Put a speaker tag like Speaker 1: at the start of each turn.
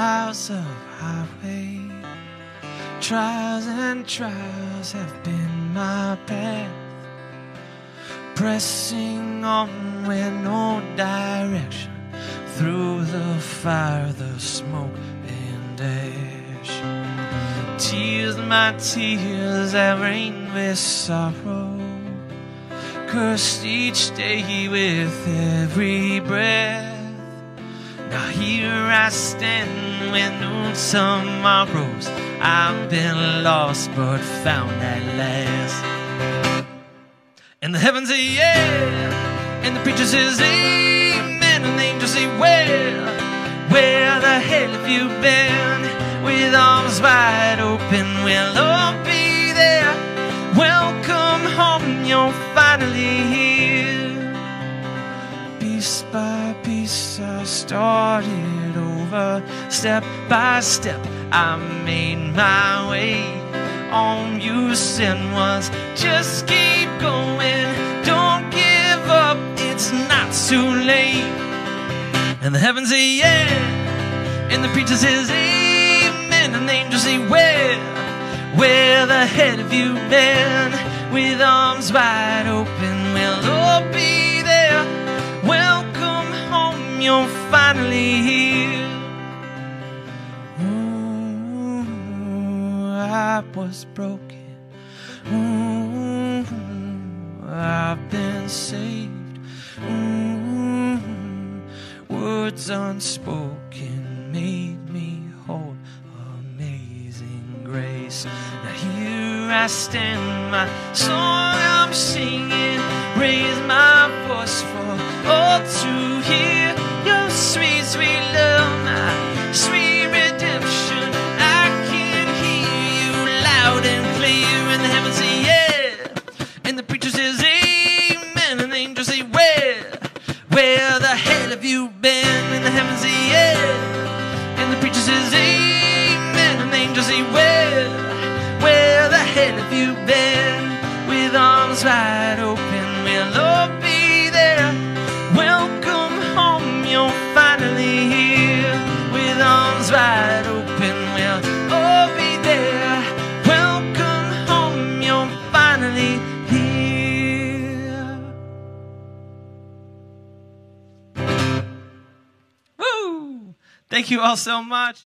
Speaker 1: miles of highway, trials and trials have been my path, pressing on with no direction, through the fire, the smoke and ash. Tears, my tears have rained with sorrow, cursed each day with every breath. Now here I stand with no tomorrows. I've been lost but found at last. And the heavens say yeah, and the preacher says amen, and the angels say where the hell have you been? With arms wide open, we'll all be there. Welcome home, you're finally here. Piece by piece I started over, step by step I made my way. All you said was just keep going, don't give up, it's not too late. And the heavens say yeah, and the preacher says amen, and the angels say where the hell have you been? With arms wide open, we'll all be there. Welcome home, you're finally here. Ooh, I was broken. Ooh, I've been saved. Ooh, words unspoken made me whole. Amazing grace. Now here I stand, my song I'm singing, raise my voice for all to hear. Your sweet, sweet love, my sweet redemption. I can hear you loud and clear. And the heavens say yeah, and the preacher says amen, and the angels say where the hell have you been? And the heavens say yeah, and the preacher says amen, and the angels say where the hell have you been? With arms wide open, we'll all be there. Welcome home, you're finally here. With arms wide open, we'll all be there. Welcome home, you're finally here. Woo! Thank you all so much.